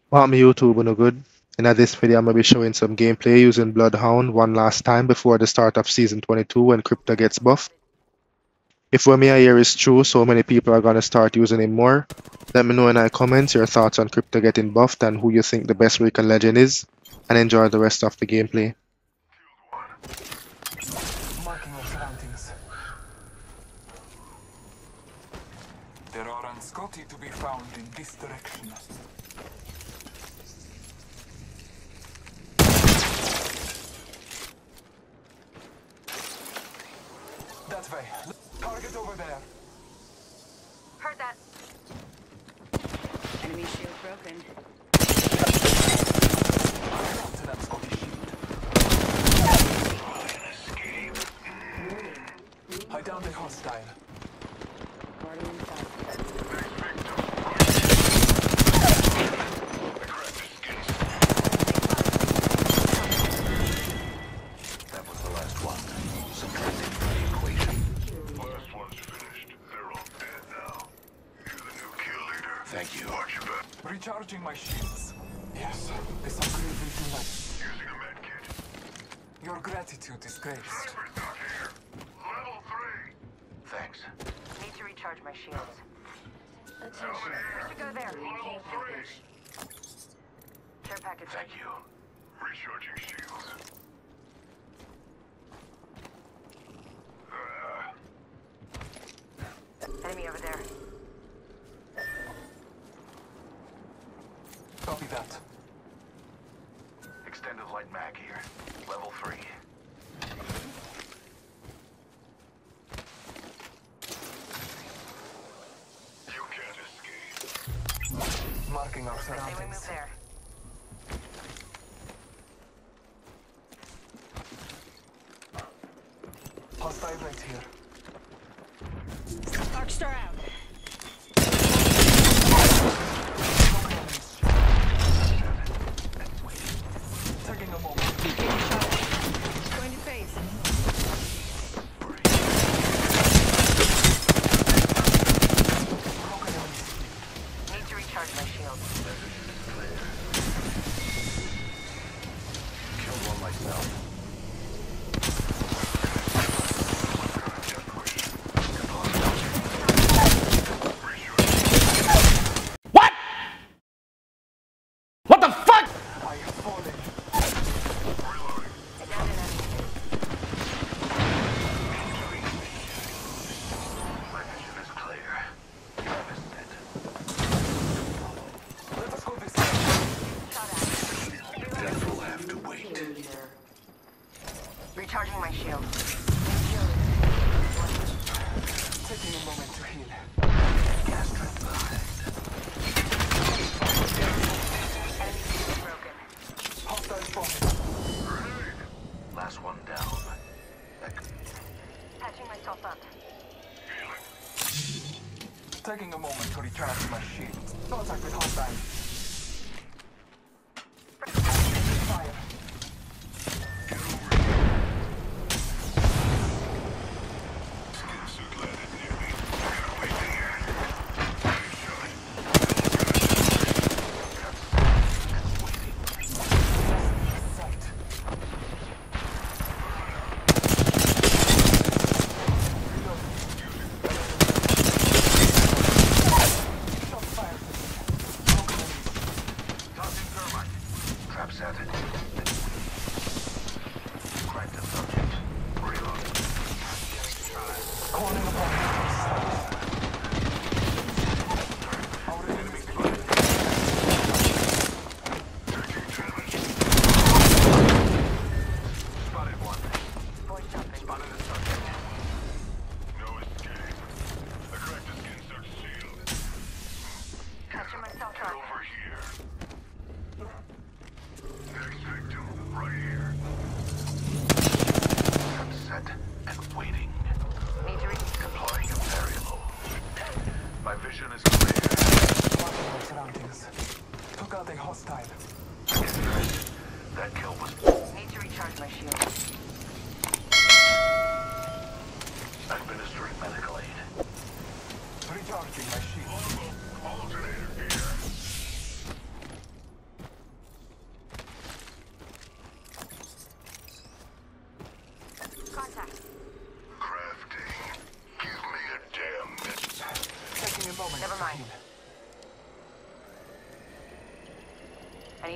Welcome YouTube, no good. In this video, I'm going to be showing some gameplay using Bloodhound one last time before the start of Season 22 when Crypto gets buffed. If what me I hear is true, so many people are going to start using him more. Let me know in the comments your thoughts on Crypto getting buffed and who you think the best Recon Legend is, and enjoy the rest of the gameplay. Marking our surroundings. There are unscotty to be found in this direction. That way. Target over there. Heard that. Enemy shield broken. I got to that Scotty shield. I downed a hostile. That was the last one. Subtracting from the equation. Last one's finished. They're all dead now. You're the new kill leader. Thank you. Watch your back. Recharging my shields. Yes, this upgrade will do like Using a med kit. your gratitude is graced. Sniper's not here. Level 3. Thanks. Need to recharge my shields. Helmet here. Should go there. Level 3. Care package. Thank you. Recharging shields. Enemy over there. Copy that. Extended light mag here. Level 3. You can't escape. Marking our Say we move surroundings. there. Hostile right here. Arc star out. Taking a moment. Going to phase. Need to recharge my shields. Killed one myself. What the fuck? I have fallen. I downed an enemy. My vision is clear. Time is set. Let us go this way. Shot at. Death will have to wait. Recharging my shield. Taking a moment to heal. Gas trap behind. Enemy shield broken. Hostile spotted. Grenade. Last one down. Patching myself up. Healing. Taking a moment to recharge my shield. Contact with hostile. Fire. Get over here. Skin suit landed near me. I'm gonna wait here. Nice shot. Sight. Shot fired. Broken enemies. Tossing thermite. Trap set. Cracked the subject. Reload. Calling upon hunters. Our enemy spotted. Taking damage. Spotted one. Voice jumping. Spotted a subject. No escape. I cracked the skin suit shield. Patching myself Get up. over here. Next victim, right here. I'm set and waiting. Need to Deploying a variable. My vision is clear. Marking our surroundings. Took out a hostile. That kill was Need to recharge my shield. administering medical aid. Recharging my shield. Alternator here.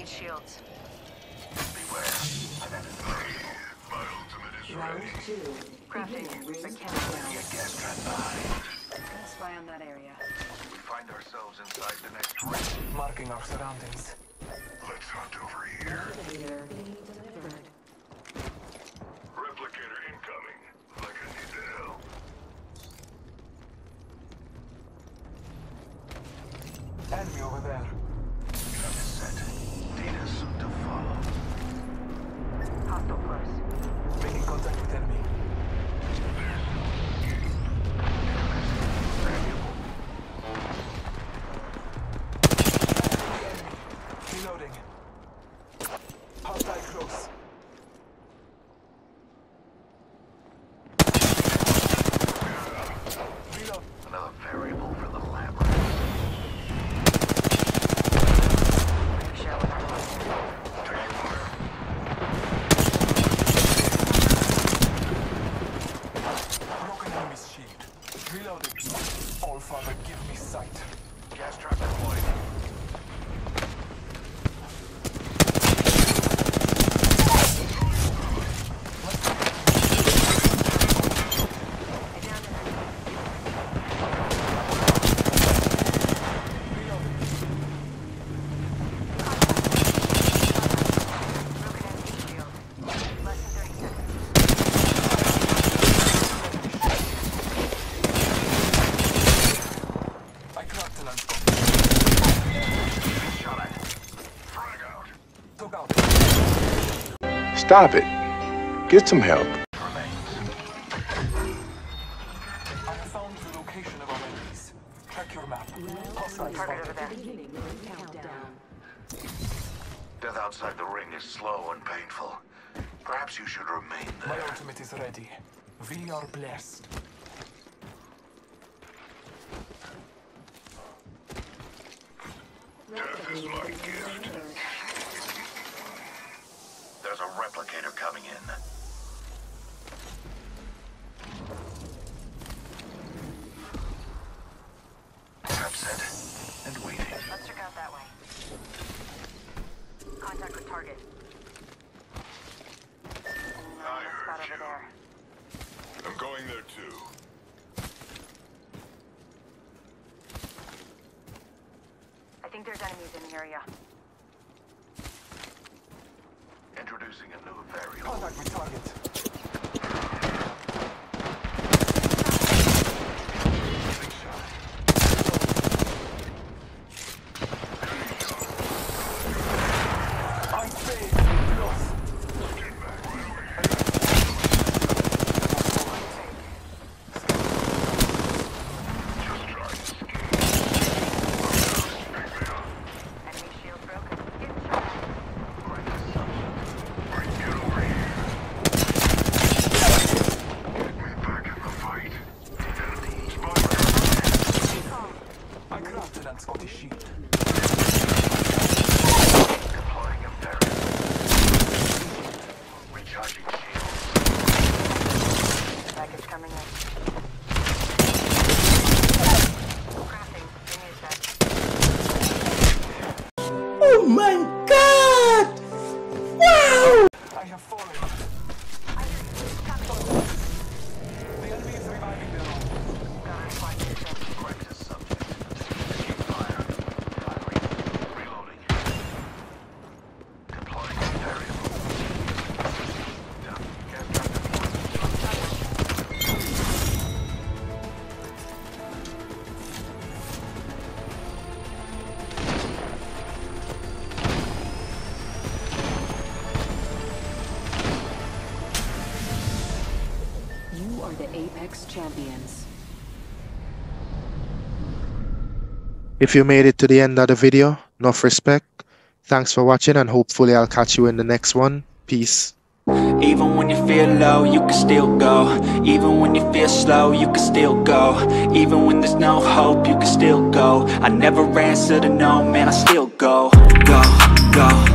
need shields. Beware. My ultimate is ready. Crafting. But can't Be a gas trap behind. spy on that area. We find ourselves inside the next ring. Marking our surroundings. Let's hunt over here. Replicator incoming. Like I need the help. Enemy over there. Gun is set. Data soon to follow. Hostile close. Making contact with enemy. Reloading. Hostile close. Reload. Another variable for the lab. Share with our Taking fire. Broken enemy's shield. Reloading. All Father, give me sight. Gas trap deployed. I cracked an unscope. Shot at. Frag out. Took out. Stop it. Get some help. Remains. I have found the location of our enemies. Check your map. Hostile target over spotted. there. Death outside the ring is slow and painful. Perhaps you should remain My there. ultimate is ready. We are blessed. Death is my gift. There's a replicator coming in. Trap set and waiting. Let's check out that way. Contact with target. I Spot heard over you. there. I'm going there too. I think there's enemies in the area. Introducing a new variable. Contact with target. Big shot. I failed. Lost. Get back right away. Just try to escape. Pick me up. Enemy shield broken. Get shot. Right to something. Right, get over here. Get me back in the fight. Enemy spotted. I crafted an Scottish shield. Deploying a variable. Recharging shields. Package coming in. Crafting. Give me a sec. Oh my god! Wow! I have fallen. The enemy is reviving their own. Got a spot here. Right to subject. Taking fire. Firing. Reloading. Deploying a variable. Down. Gas trap deployed. You are the Apex Champions. If you made it to the end of the video, enough respect. Thanks for watching and hopefully I'll catch you in the next one. Peace. Even when you feel low, you can still go. Even when you feel slow, you can still go. Even when there's no hope, you can still go. I never answer to no, man, I still go. Go, go.